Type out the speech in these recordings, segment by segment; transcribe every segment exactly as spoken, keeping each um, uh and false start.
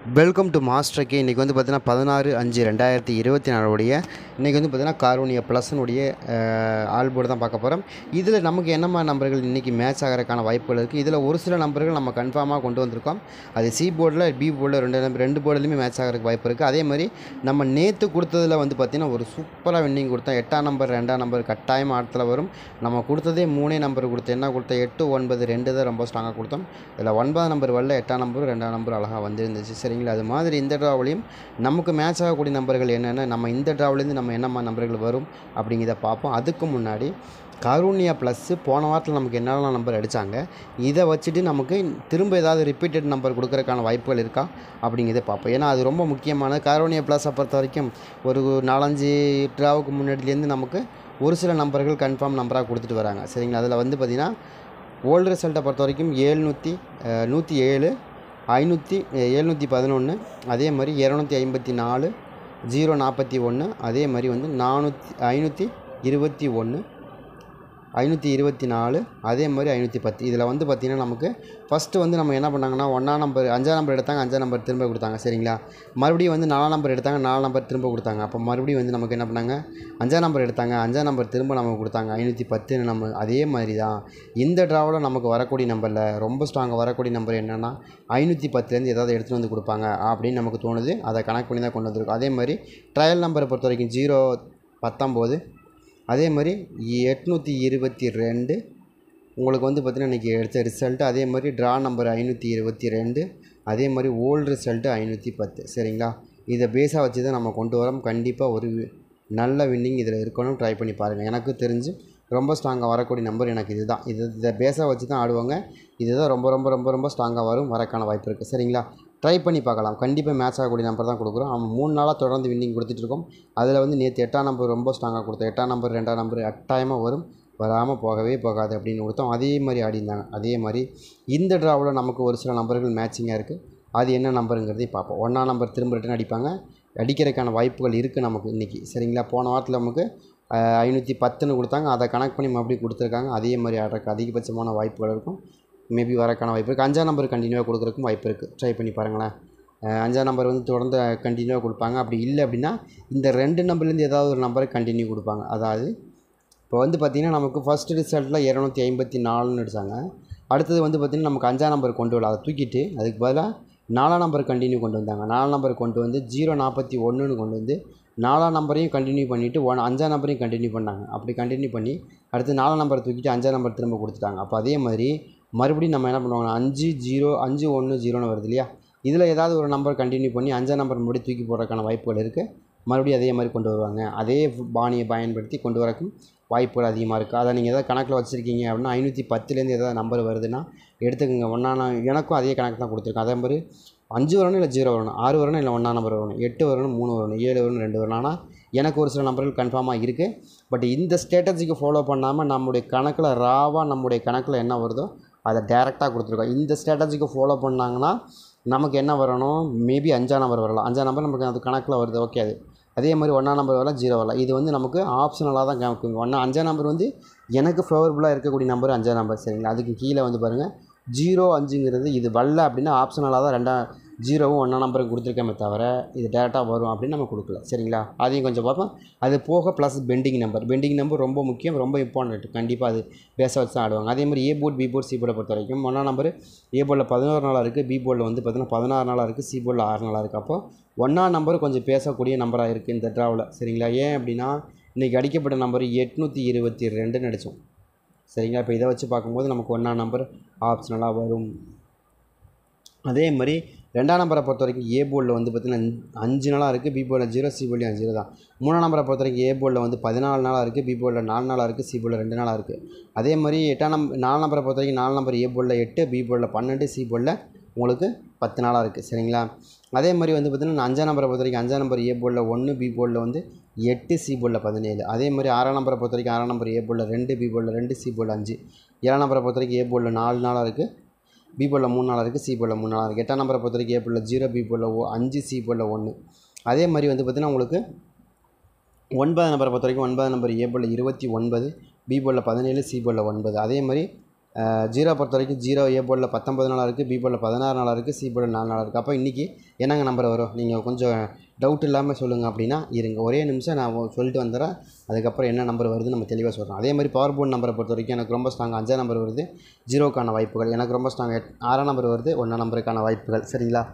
Welcome to master K. இன்றைக்கி வந்து பார்த்தீங்கன்னா பதினாறு அஞ்சு ரெண்டாயிரத்தி இருபத்தி நாலுடைய இன்றைக்கி வந்து பார்த்தீங்கன்னா காரூனியா ப்ளஸ்னுடைய ஆல்போர்டு தான் பார்க்க போகிறோம். இதில் நமக்கு என்னம்மா நம்பர்கள் இன்றைக்கி மேட்ச் ஆகிறதுக்கான வாய்ப்புகள் இருக்குது. இதில் ஒரு சில நம்பர்கள் நம்ம கன்ஃபார்மாக கொண்டு வந்திருக்கோம். அது சி போர்டில் பி போர்டில் ரெண்டு நம்பர் ரெண்டு போர்டுலையுமே மேட்ச் ஆகிறதுக்கு வாய்ப்பு இருக்குது. அதே மாதிரி நம்ம நேற்று கொடுத்ததில் வந்து பார்த்திங்கன்னா ஒரு சூப்பராக வின்னிங் கொடுத்தோம். எட்டாம் நம்பர் ரெண்டாம் நம்பர் கட்டாயமாக ஆட்டத்தில் வரும். நம்ம கொடுத்ததே மூணே நம்பர் கொடுத்தோம். என்ன கொடுத்தோம்? எட்டு ஒன்பது ரெண்டு தான் ரொம்ப ஸ்ட்ராங்காக கொடுத்தோம். இதில் ஒன்பதாம் நம்பர் வரல, எட்டாம் நம்பர் ரெண்டாம் நம்பர் அழகாக வந்துருந்துச்சு. சரிங்களா? அது மாதிரி இந்த ட்ராவிலையும் நமக்கு மேட்ச் ஆகக்கூடிய நம்பர்கள் என்னென்ன, நம்ம இந்த ட்ராவிலேருந்து நம்ம என்னம்மா நம்பர்கள் வரும் அப்படிங்கிறத பார்ப்போம். அதுக்கு முன்னாடி காரூனியா ப்ளஸ்ஸு போன வாரத்தில் நமக்கு என்னெல்லாம் நம்பர் அடித்தாங்க, இதை வச்சுட்டு நமக்கு திரும்ப ஏதாவது ரிப்பீட்டட் நம்பர் கொடுக்குறதுக்கான வாய்ப்புகள் இருக்கா அப்படிங்கிறத பார்ப்போம். ஏன்னா அது ரொம்ப முக்கியமான காரூனியா ப்ளஸ்ஸை பொறுத்த வரைக்கும் ஒரு நாலஞ்சு ட்ராவுக்கு முன்னாடிலேருந்து நமக்கு ஒரு சில நம்பர்கள் கன்ஃபார்ம் நம்பராக கொடுத்துட்டு வராங்க. சரிங்களா? அதில் வந்து பார்த்திங்கன்னா ஓல்டு ரிசல்ட்டை பொறுத்த வரைக்கும் ஏழ்நூற்றி நூற்றி ஏழு ஐநூற்றி எழுநூற்றி பதினொன்று, அதே மாதிரி இரநூத்தி ஐம்பத்தி நாலு ஜீரோ நாற்பத்தி ஒன்று, அதே மாதிரி வந்து நானூற்றி ஐநூற்றி இருபத்தி ஒன்று ஐநூற்றி இருபத்தி நாலு, அதே மாதிரி ஐநூற்றி பத்து. இதில் வந்து பார்த்திங்கன்னா நமக்கு ஃபஸ்ட்டு வந்து நம்ம என்ன பண்ணாங்கன்னா ஒன்றாம் நம்பர் அஞ்சாம் நம்பர் எடுத்தாங்க, அஞ்சாம் நம்பர் திரும்ப கொடுத்தாங்க. சரிங்களா? மறுபடியும் வந்து நாலாம் நம்பர் எடுத்தாங்க, நாலு நம்பர் திரும்ப கொடுத்தாங்க. அப்போ மறுபடியும் வந்து நமக்கு என்ன பண்ணாங்க, அஞ்சாம் நம்பர் எடுத்தாங்க, அஞ்சாம் நம்பர் திரும்ப நமக்கு கொடுத்தாங்க ஐநூற்றி பத்துன்னு. நம்ம அதே மாதிரி தான் இந்த ட்ராவில் நமக்கு வரக்கூடிய நம்பரில் ரொம்ப ஸ்ட்ராங்காக வரக்கூடிய நம்பர் என்னென்னா ஐநூற்றி பத்துலேருந்து ஏதாவது எடுத்துகிட்டு வந்து கொடுப்பாங்க அப்படின்னு நமக்கு தோணுது. அதை கனெக்ட் பண்ணி தான் கொண்டு வந்திருக்கோம். அதே மாதிரி ட்ரையல் நம்பரை பொறுத்த வரைக்கும் ஜீரோ பத்தொம்போது, அதே மாதிரி எட்நூற்றி இருபத்தி ரெண்டு உங்களுக்கு வந்து பார்த்திங்கன்னா இன்றைக்கி எடுத்த ரிசல்ட்டு. அதே மாதிரி ட்ரா நம்பர் ஐநூற்றி இருபத்தி ரெண்டு, அதே மாதிரி ஓல்டு ரிசல்ட்டு ஐநூற்றி பத்து. சரிங்களா? இதை பேஸாக வச்சு தான் நம்ம கொண்டு வரோம். கண்டிப்பாக ஒரு நல்ல வின்னிங் இதில் இருக்கணும். ட்ரை பண்ணி பாருங்கள். எனக்கு தெரிஞ்சு ரொம்ப ஸ்ட்ராங்காக வரக்கூடிய நம்பர் எனக்கு இது தான். இது இதை பேஸாக வச்சு தான் ஆடுவாங்க. இதுதான் ரொம்ப ரொம்ப ரொம்ப ரொம்ப ஸ்ட்ராங்காக வரும், வரக்கான வாய்ப்பு இருக்குது. சரிங்களா? ட்ரை பண்ணி பார்க்கலாம். கண்டிப்பாக மேட்ச் ஆகக்கூடிய நம்பர் தான் கொடுக்குறோம். அவன் மூணு நாளாக தொடர்ந்து வின்னிங் கொடுத்துட்ருக்கோம். அதில் வந்து நேற்று எட்டாம் நம்பர் ரொம்ப ஸ்ட்ராங்காக கொடுத்தோம். எட்டாம் நம்பர் ரெண்டாம் நம்பர் கட்டாயமாக வரும், வராமல் போகவே போகாது அப்படின்னு கொடுத்தோம். அதே மாதிரி ஆடிந்தாங்க. அதே மாதிரி இந்த ட்ராவில் நமக்கு ஒரு சில நம்பர்கள் மேட்சிங்காக இருக்குது. அது என்ன நம்பருங்கிறதையும் பார்ப்போம். ஒன்றாம் நம்பர் திரும்ப ரிட்டன் அடிப்பாங்க, அடிக்கிறதுக்கான வாய்ப்புகள் இருக்குது நமக்கு இன்றைக்கி. சரிங்களா? போன வாரத்தில் நமக்கு ஐநூற்றி பத்துன்னு கொடுத்தாங்க, அதை கனெக்ட் பண்ணி மறுபடியும் கொடுத்துருக்காங்க. அதே மாதிரி ஆடுறதுக்கு அதிகபட்சமான வாய்ப்புகள் இருக்கும். மேபி வரக்கான வாய்ப்பு இருக்குது. அஞ்சாம் நம்பர் கண்டினியூவாக கொடுக்குறதுக்கும் வாய்ப்பு இருக்குது. ட்ரை பண்ணி பாருங்களேன். அஞ்சாம் நம்பர் வந்து தொடர்ந்து கண்டினியூவாக கொடுப்பாங்க. அப்படி இல்லை அப்படின்னா இந்த ரெண்டு நம்பர்லேருந்து ஏதாவது ஒரு நம்பரை கண்டினியூ கொடுப்பாங்க. அதாவது இப்போ வந்து பார்த்திங்கன்னா நமக்கு ஃபஸ்ட்டு ரிசல்ட்டில் இரநூத்தி ஐம்பத்தி நாலுன்னு அடித்தாங்க. அடுத்தது வந்து பார்த்திங்கன்னா நமக்கு அஞ்சாம் நம்பர் கொண்டு வரல, அதை தூக்கிட்டு அதுக்கு பதிலாக நாலாம் நம்பர் கண்டினியூ கொண்டு வந்தாங்க. நாலாம் நம்பர் கொண்டு வந்து ஜீரோ நாற்பத்தி ஒன்றுன்னு கொண்டு வந்து நாலாம் நம்பரையும் கண்டினியூ பண்ணிவிட்டு ஒன் அஞ்சாம் நம்பரையும் கண்டினியூ பண்ணாங்க. அப்படி கண்டினியூ பண்ணி அடுத்து நாலாம் நம்பரை தூக்கிட்டு அஞ்சாம் நம்பர் திரும்ப கொடுத்துட்டாங்க. அப்போ அதே மாதிரி மறுபடியும் நம்ம என்ன பண்ணுவாங்கன்னா அஞ்சு ஜீரோ அஞ்சு ஒன்று ஜீரோன்னு வருது இல்லையா, இதில் ஏதாவது ஒரு நம்பர் கண்டினியூ பண்ணி அஞ்சாம் நம்பர் மறுபடியும் தூக்கி போடுறதுக்கான வாய்ப்புகள் இருக்குது. மறுபடியும் அதே மாதிரி கொண்டு வருவாங்க. அதே பாணியை பயன்படுத்தி கொண்டு வரக்கும் வாய்ப்புகள் அதிகமாக இருக்குது. அதை நீங்கள் எதாவது கணக்கில் வச்சுருக்கீங்க அப்படின்னா ஐநூற்றி பத்துலேருந்து எதாவது நம்பர் வருதுன்னா எடுத்துக்கோங்க. ஒன்றா எனக்கும் அதே கணக்கு தான் கொடுத்துருக்கேன். அதே மாதிரி அஞ்சு வரணும், இல்லை ஜீரோ வரணும், ஆறு வரணும், இல்லை ஒன்றா நம்பர் வரணும், எட்டு வரணும், மூணு வரணும், ஏழு வரணும், ரெண்டு வரணும். ஆனால் எனக்கு ஒரு சில நம்பர்கள் கன்ஃபார்மாக இருக்குது. பட் இந்த ஸ்ட்ராட்டஜிக்கு ஃபாலோ பண்ணாமல் நம்முடைய கணக்கில் ராவாக நம்முடைய கணக்கில் என்ன வருதோ அதை டேரெக்டாக கொடுத்துருக்கோம். இந்த ஸ்ட்ராட்டஜிக்கு ஃபாலோ பண்ணாங்கன்னா நமக்கு என்ன வரணும், மேபி அஞ்சாம் நம்பர் வரலாம். அஞ்சாம் நம்பர் நமக்கு அது கணக்கில் வருது, ஓகே. அது அதே மாதிரி ஒன்றாம் நம்பர் வரலாம், ஜீரோ வரலாம். இது வந்து நமக்கு ஆப்ஷனலாக தான் கணக்கு. ஒன்றா அஞ்சாம் நம்பர் வந்து எனக்கு ஃபேவரபுளாக இருக்கக்கூடிய நம்பர் அஞ்சாம் நம்பர். சரிங்களா? அதுக்கு கீழே வந்து பாருங்கள் ஜீரோ அஞ்சுங்கிறது இது வரல அப்படின்னா ஆப்ஷனலாக தான் ரெண்டாம் ஜீரோவும் ஒன்றாம் நம்பருக்கு கொடுத்துருக்கேமே தவிர இது டேரெக்டாக வரும் அப்படின்னு நம்ம கொடுக்கல. சரிங்களா? அதையும் கொஞ்சம் பார்ப்போம். அது போக plus pending number. Pending number ரொம்ப முக்கியம், ரொம்ப இம்பார்ட்டன்ட். கண்டிப்பாக அது பேஸ வச்சு தான் ஆடுவாங்க. அதே மாதிரி A board B board C போர்டை பொறுத்த வரைக்கும் ஒன்றாம் நம்பர் ஏ போர்டில் பதினோரு நாளாக இருக்குது, பி போர்டில் வந்து பார்த்திங்கன்னா பதினாறு நாளாக இருக்குது, சி போர்டில் ஆறு நாளாக இருக்குது. அப்போ ஒன்றாம் நம்பர் கொஞ்சம் பேசக்கூடிய நம்பராக இருக்குது இந்த ட்ராவில். சரிங்களா? ஏன் அப்படின்னா இன்றைக்கி அடிக்கப்பட்ட நம்பர் எட்நூற்றி இருபத்தி ரெண்டுன்னு அடித்தோம். சரிங்களா? இப்போ இதை வச்சு பார்க்கும்போது நமக்கு ஒன்றாம் நம்பர் ஆப்ஷனலாக வரும். அதே மாதிரி ரெண்டாம் நம்பரை பொறுத்த வரைக்கும் ஏ போர்டில் வந்து பார்த்திங்கன்னா அஞ்சு நாளாக இருக்குது, பி போர்டில் ஜீரோ, சி போர்டில் ஜீரோ தான். மூணாம் நம்பரை பொறுத்த வரைக்கும் ஏ போர்டில் வந்து பதினாலு நாளாக இருக்குது, பி போர்டில் நாலு நாளாக இருக்குது, சி போர்டில் ரெண்டு நாளாக இருக்குது. அதே மாதிரி எட்டாம் நம்பர் நாலு நம்பரை பொறுத்த வரைக்கும் நாலு நம்பர் ஏ போர்டில் எட்டு, பி போர்டில் பன்னெண்டு, சி போர்டில் உங்களுக்கு பத்து நாளாக இருக்குது. சரிங்களா? அதே மாதிரி வந்து பார்த்திங்கன்னா அஞ்சாம் நம்பரை பொறுத்த வரைக்கும் அஞ்சாம் நம்பர் ஏ போர்டில் ஒன்று, பி போர்டில் வந்து எட்டு, சி போர்டில் பதினேழு. அதே மாதிரி ஆறாம் நம்பரை பொறுத்த வரைக்கும் ஆறாம் நம்பர் ஏ போர்டில் ரெண்டு, பி போர்டில் ரெண்டு, சி போர்டில் அஞ்சு. ஏழாம் நம்பரை பொறுத்த வரைக்கும் ஏ போர்டில் நாலு நாளாக இருக்குது, பி போர்டில் மூணு நாளாக இருக்குது, சி போர்டில் மூணு நாளாக இருக்குது. எட்டாம் நம்பரை பொறுத்த வரைக்கும் ஏ போர்டில் ஜீரோ, பி போர்டில் ஓ அஞ்சு, சி போர்டில் ஒன்று. அதே மாதிரி வந்து பார்த்திங்கன்னா உங்களுக்கு ஒன்பதாம் நம்பரை பொறுத்த வரைக்கும் ஒன்பதாம் நம்பர் ஏ போர்டில் இருபத்தி ஒன்பது, பி போர்டில் பதினேழு, சி போர்டில் ஒன்பது. அதே மாதிரி ஜீரோ பொறுத்த வரைக்கும் ஜீரோ ஏ போர்டில் பத்தொம்பது நாளாக இருக்குது, பி போர்டில் பதினாறு நாளாக இருக்குது, சி போர்டில் நாலு நாளாக இருக்குது. அப்போ இன்றைக்கி என்னங்க நம்பர் வரும் நீங்கள் கொஞ்சம் டவுட் இல்லாமல் சொல்லுங்கள் அப்படின்னா இருங்க ஒரே நிமிஷம் நான் சொல்லிட்டு வந்துடுறேன். அதுக்கப்புறம் என்ன நம்பர் வருது நம்ம தெளிவாக சொல்கிறோம். அதே மாதிரி பவர் போர்டு நம்பரை பொறுத்த வரைக்கும் எனக்கு ரொம்ப ஸ்ட்ராங் அஞ்சாம் நம்பர் வருது, ஜீரோக்கான வாய்ப்புகள். எனக்கு ரொம்ப ஸ்ட்ராங் எட் ஆறாம் நம்பர் வருது, ஒன்றாம் நம்பருக்கான வாய்ப்புகள். சரிங்களா?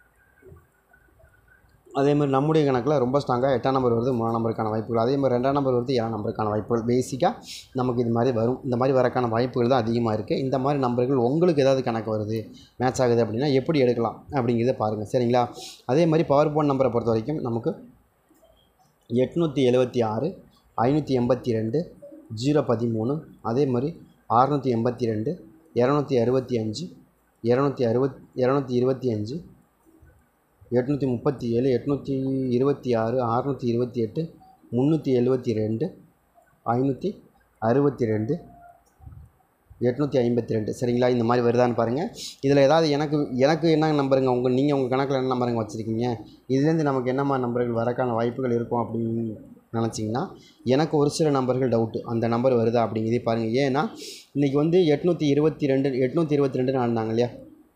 அதே மாதிரி நம்முடைய கணக்கில் ரொம்ப ஸ்ட்ராங்காக எட்டாம் நம்பர் வருது, மூணாம் நம்பருக்கான வாய்ப்புகள். அதே மாதிரி ரெண்டாம் நம்பர் வருது, ஏழாம் நம்பருக்கான வாய்ப்புகள். பேசிக்காக நமக்கு இது மாதிரி வரும். இந்த மாதிரி வரக்கான வாய்ப்புகள் தான் அதிகமாக இருக்குது. இந்த மாதிரி நம்பர்கள் உங்களுக்கு ஏதாவது கணக்கு வருது, மேட்ச் ஆகுது அப்படின்னா எப்படி எடுக்கலாம் அப்படிங்கிறத பாருங்கள். சரிங்களா? அதே மாதிரி பவர் போர்டு நம்பரை பொறுத்த வரைக்கும் நமக்கு எட்நூற்றி எழுபத்தி ஆறு, ஐநூற்றி எண்பத்தி ரெண்டு, ஜீரோ பதிமூணு, அதே மாதிரி அறுநூற்றி எண்பத்தி ரெண்டு, இரநூத்தி அறுபத்தி அஞ்சு, இரநூத்தி அறுபத் இரநூத்தி இருபத்தி அஞ்சு, எட்நூற்றி முப்பத்தி ஏழு, எட்நூற்றி இருபத்தி ஆறு, அறுநூற்றி இருபத்தி எட்டு, முந்நூற்றி எழுபத்தி ரெண்டு, ஐநூற்றி அறுபத்தி ரெண்டு, எட்நூற்றி ஐம்பத்தி ரெண்டு. சரிங்களா? இந்த மாதிரி வருதான்னு பாருங்கள். இதில் ஏதாவது எனக்கு எனக்கு என்ன நம்பருங்க உங்கள் நீங்கள் உங்கள் கணக்கில் என்ன நம்பருங்க வச்சுருக்கீங்க, இதுலேருந்து நமக்கு என்ன மாதிரி நம்பர்கள் வரக்கான வாய்ப்புகள் இருக்கும் அப்படின்னு நினச்சிங்கன்னா எனக்கு ஒரு சில நம்பர்கள் டவுட்டு, அந்த நம்பர் வருதா அப்படிங்கிறதே பாருங்கள். ஏன்னா இன்றைக்கி வந்து எட்நூற்றி இருபத்தி ரெண்டு எட்நூற்றி இருபத்தி ரெண்டுன்னு ஆடினாங்க இல்லையா,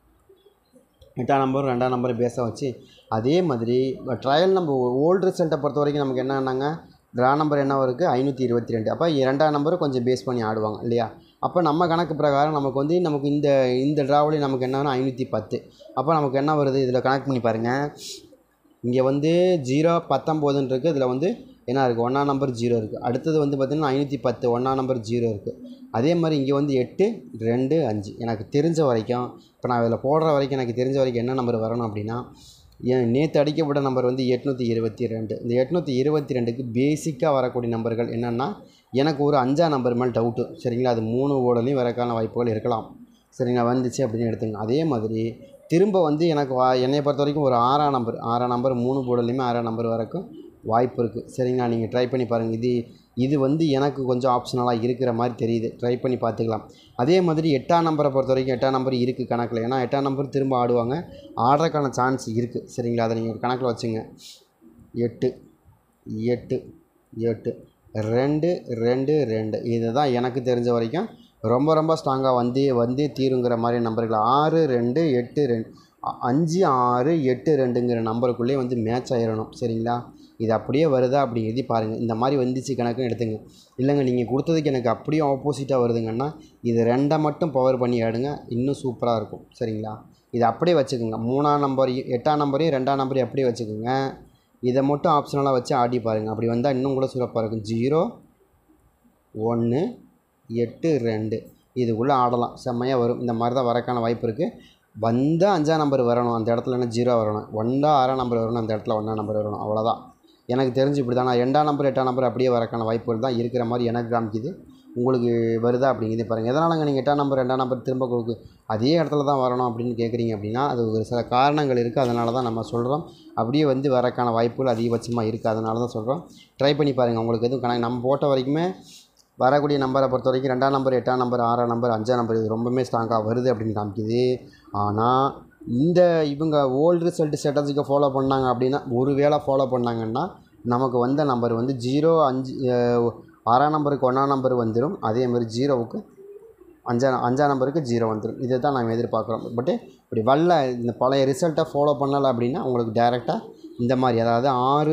எட்டாம் நம்பரும் ரெண்டாம் நம்பரும் பேச வச்சு. அதே மாதிரி ட்ரையல் நம்பர் ஓல்டு ரிசல்ட்டை பொறுத்த வரைக்கும் நமக்கு என்னன்னாங்க ட்ரா நம்பர் என்ன இருக்குது ஐநூற்றி இருபத்தி ரெண்டு. அப்போ ரெண்டாம் நம்பரும் கொஞ்சம் பேஸ் பண்ணி ஆடுவாங்க இல்லையா. அப்போ நம்ம கணக்கு பிரகாரம் நமக்கு வந்து நமக்கு இந்த இந்த ட்ராவிலையும் நமக்கு என்னன்னா ஐநூற்றி பத்து. அப்போ நமக்கு என்ன வருது இதில் கணக்கு பண்ணி பாருங்கள். இங்கே வந்து ஜீரோ பத்தொம்போதுன்னு இருக்குது, இதில் வந்து என்ன இருக்குது ஒன்றாம் நம்பர் ஜீரோ இருக்குது. அடுத்தது வந்து பார்த்திங்கன்னா ஐநூற்றி பத்து ஒன்றாம் நம்பர் ஜீரோ இருக்குது. அதே மாதிரி இங்கே வந்து எட்டு ரெண்டு அஞ்சு. எனக்கு தெரிஞ்ச வரைக்கும் இப்போ நான் இதில் போடுற வரைக்கும் எனக்கு தெரிஞ்ச வரைக்கும் என்ன நம்பர் வரணும் அப்படின்னா என் நேற்று அடிக்கப்பட்ட நம்பர் வந்து எட்நூற்றி இருபத்தி ரெண்டு. இந்த எட்நூற்றி இருபத்தி ரெண்டுக்கு பேசிக்காக வரக்கூடிய நம்பர்கள் என்னென்னா எனக்கு ஒரு அஞ்சாம் நம்பர் மேலே டவுட்டு. சரிங்களா? அது மூணு ஓடலையும் வரக்கான வாய்ப்புகள் இருக்கலாம். சரிங்களா? வந்துச்சு அப்படின்னு எடுத்துங்க. அதே மாதிரி திரும்ப வந்து எனக்கு வா என்னை பொறுத்த வரைக்கும் ஒரு ஆறாம் நம்பர் ஆறாம் நம்பர் மூணு போர்டுலையுமே ஆறாம் நம்பர் வரைக்கும் வாய்ப்பு இருக்குது. சரிங்களா? நீங்கள் ட்ரை பண்ணி பாருங்கள். இது இது வந்து எனக்கு கொஞ்சம் ஆப்ஷனலாக இருக்கிற மாதிரி தெரியுது, ட்ரை பண்ணி பார்த்துக்கலாம். அதே மாதிரி எட்டாம் நம்பரை பொறுத்த வரைக்கும் எட்டாம் நம்பர் இருக்குது கணக்கில். ஏன்னா எட்டாம் நம்பர் திரும்ப ஆடுவாங்க, ஆடுறதுக்கான சான்ஸ் இருக்குது. சரிங்களா? அதை நீங்கள் ஒரு கணக்கில் வச்சுங்க. எட்டு எட்டு எட்டு ரெண்டு ரெண்டு ரெண்டு இது தான் எனக்கு தெரிஞ்ச வரைக்கும் ரொம்ப ரொம்ப ஸ்ட்ராங்காக வந்தே வந்தே தீருங்கிற மாதிரி நம்பர்கள். ஆறு ரெண்டு எட்டு ரெண்டு அஞ்சு ஆறு எட்டு ரெண்டுங்கிற நம்பருக்குள்ளே வந்து மேட்ச் ஆயிடணும். சரிங்களா? இது அப்படியே வருதா அப்படிங்கிறதி பாருங்கள். இந்த மாதிரி வந்துச்சு கணக்குன்னு எடுத்துங்க. இல்லைங்க நீங்கள் கொடுத்ததுக்கு எனக்கு அப்படியே ஆப்போசிட்டாக வருதுங்கன்னா இது ரெண்டை மட்டும் பவர் பண்ணி ஆடுங்க, இன்னும் சூப்பராக இருக்கும். சரிங்களா? இதை அப்படியே வச்சுக்கோங்க. மூணாம் நம்பர் எட்டாம் நம்பரையும் ரெண்டாம் நம்பரையும் அப்படியே வச்சுக்கோங்க. இதை மட்டும் ஆப்ஷனலாக வச்சு ஆடி பாருங்கள். அப்படி வந்தால் இன்னும் கூட சிறப்பாக இருக்கும். ஜீரோ ஒன்று எட்டு ரெண்டு இதுக்குள்ளே ஆடலாம், செம்மையாக வரும். இந்த மாதிரி தான் வரக்கான வாய்ப்பு இருக்குது. வந்தால் அஞ்சாம் நம்பர் வரணும், அந்த இடத்துல என்ன ஜீரோ வரணும். ஒன்றா ஆறாம் நம்பர் வரணும், அந்த இடத்துல ஒன்றாம் நம்பர் வரணும். அவ்வளோதான் எனக்கு தெரிஞ்சு. இப்படி தான் நான் ரெண்டாம் நம்பர் எட்டாம் நம்பர் அப்படியே வரக்கான வாய்ப்புகள் தான் இருக்கிற மாதிரி எனக்கு காமிக்குது. உங்களுக்கு வருதா அப்படிங்கிறதே பாருங்கள். எதனாலங்க நீங்கள் எட்டாம் நம்பர் ரெண்டாம் நம்பர் திரும்ப கொடுக்கு அதே இடத்துல தான் வரணும் அப்படின்னு கேட்குறீங்க அப்படின்னா அது ஒரு சில காரணங்கள் இருக்குது. அதனால தான் நம்ம சொல்கிறோம். அப்படியே வந்து வரக்கான வாய்ப்புகள் அதிகபட்சமாக இருக்குது. அதனால தான் சொல்கிறோம். ட்ரை பண்ணி பாருங்கள். உங்களுக்கு எதுவும் கணக்கு நம்ம போட்ட வரைக்குமே வரக்கூடிய நம்பரை பொறுத்த வரைக்கும் ரெண்டாம் நம்பர் எட்டாம் நம்பர் ஆறாம் நம்பர் அஞ்சாம் நம்பர் இது ரொம்பவே ஸ்ட்ராங்காக வருது அப்படின்னு காமிக்குது. ஆனால் இந்த இவங்க ஓல்டு ரிசல்ட் ஸ்ட்ராட்டஜிக்கை ஃபாலோ பண்ணாங்க அப்படின்னா ஒரு வேளை ஃபாலோ பண்ணாங்கன்னா நமக்கு வந்த நம்பர் வந்து ஜீரோ அஞ்சு ஆறாம் நம்பருக்கு ஒன்றாம் நம்பர் வந்துடும். அதே மாதிரி ஜீரோவுக்கு அஞ்சாம் அஞ்சாம் நம்பருக்கு ஜீரோ வந்துடும். இதை தான் நம்ம எதிர்பார்க்குறோம். பட்டு இப்படி வரல இந்த பழைய ரிசல்ட்டை ஃபாலோ பண்ணலை அப்படின்னா உங்களுக்கு டைரெக்டாக இந்த மாதிரி அதாவது ஆறு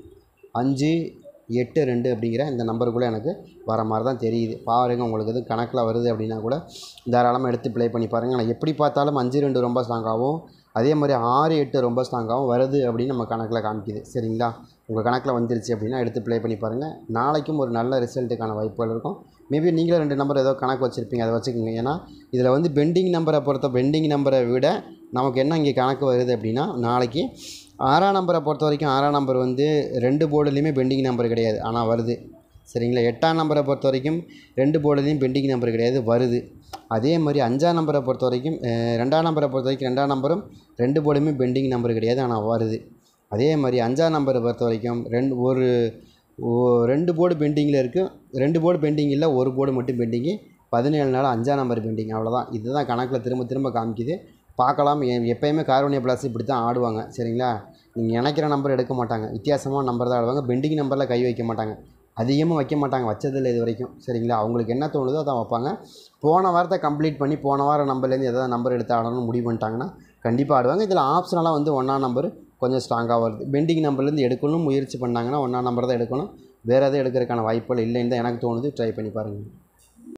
அஞ்சு எட்டு ரெண்டு அப்படிங்கிற இந்த நம்பருக்குள்ளே எனக்கு வர மாதிரி தான் தெரியுது. பாருங்கள், உங்களுக்கு எதுவும் கணக்கில் வருது அப்படின்னா கூட தாராளமாக எடுத்து ப்ளே பண்ணி பாருங்கள். ஆனால் எப்படி பார்த்தாலும் அஞ்சு ரெண்டு ரொம்ப ஸ்ட்ராங்காகவும் அதே மாதிரி ஆறு எட்டு ரொம்ப ஸ்ட்ராங்காகவும் வருது அப்படின்னு நம்ம கணக்கில் காமிக்குது. சரிங்களா? உங்கள் கணக்கில் வந்துருச்சு அப்படின்னா எடுத்து ப்ளே பண்ணி பாருங்கள். நாளைக்கும் ஒரு நல்ல ரிசல்ட்டுக்கான வாய்ப்புகள் இருக்கும். மேபி நீங்களே ரெண்டு நம்பர் ஏதோ கணக்கு வச்சுருப்பீங்க, அதை வச்சுக்கோங்க. ஏன்னா இதில் வந்து பெண்டிங் நம்பரை பொறுத்த பெண்டிங் நம்பரை விட நமக்கு என்ன இங்கே கணக்கு வருது அப்படின்னா நாளைக்கு ஆறாம் நம்பரை பொறுத்த வரைக்கும் ஆறாம் நம்பர் வந்து ரெண்டு போர்டுலேயுமே பெண்டிங் நம்பர் கிடையாது, ஆனால் வருது. சரிங்களா? எட்டாம் நம்பரை பொறுத்த வரைக்கும் ரெண்டு போர்டுலேயும் பெண்டிங் நம்பர் கிடையாது, வருது. அதே மாதிரி அஞ்சாம் நம்பரை பொறுத்த வரைக்கும் ரெண்டாம் நம்பரை பொறுத்த வரைக்கும் ரெண்டாம் நம்பரும் ரெண்டு போர்டுமே பெண்டிங் நம்பர் கிடையாது, ஆனால் வருது. அதே மாதிரி அஞ்சாம் நம்பரை பொறுத்த வரைக்கும் ரெண்டு ஒரு ரெண்டு போர்டு பெண்டிங்கில் இருக்குது, ரெண்டு போர்டு பெண்டிங் இல்லை, ஒரு போர்டு மட்டும் பெண்டிங்கு. பதினேழு நாள் அஞ்சாம் நம்பர் பெண்டிங். அவ்வளோதான். இதுதான் கணக்கில் திரும்ப திரும்ப காமிக்குது. பார்க்கலாம். எப்போயுமே கார்வனியா ப்ளஸ் இப்படி தான் ஆடுவாங்க. சரிங்களா? நீங்கள் நினைக்கிற நம்பர் எடுக்க மாட்டாங்க, வித்தியாசமான நம்பர் தான் ஆடுவாங்க. பெண்டிங் நம்பரில் கை வைக்க மாட்டாங்க, அதிகமாக வைக்க மாட்டாங்க, வச்சதில்லை இது வரைக்கும். சரிங்களா? அவங்களுக்கு என்ன தோணுதோ அதான் வைப்பாங்க. போன வாரத்தை கம்ப்ளீட் பண்ணி போன வாரம் நம்பர்லேருந்து எதாவது நம்பர் எடுத்து ஆடணும்னு முடிவு பண்ணிட்டாங்கன்னா கண்டிப்பாக ஆடுவாங்க. இதில் ஆப்ஷனலாக வந்து ஒன்றாம் நம்பர் கொஞ்சம் ஸ்ட்ராங்காக வருது. பெண்டிங் நம்பர்லேருந்து எடுக்கணும் முயற்சி பண்ணாங்கன்னா ஒன்றாம் நம்பர் தான் எடுக்கணும். வேறு எதுவும் எடுக்கிறதுக்கான வாய்ப்புகள் இல்லைன்னு தான் எனக்கு தோணுது. ட்ரை பண்ணி பாருங்கள்.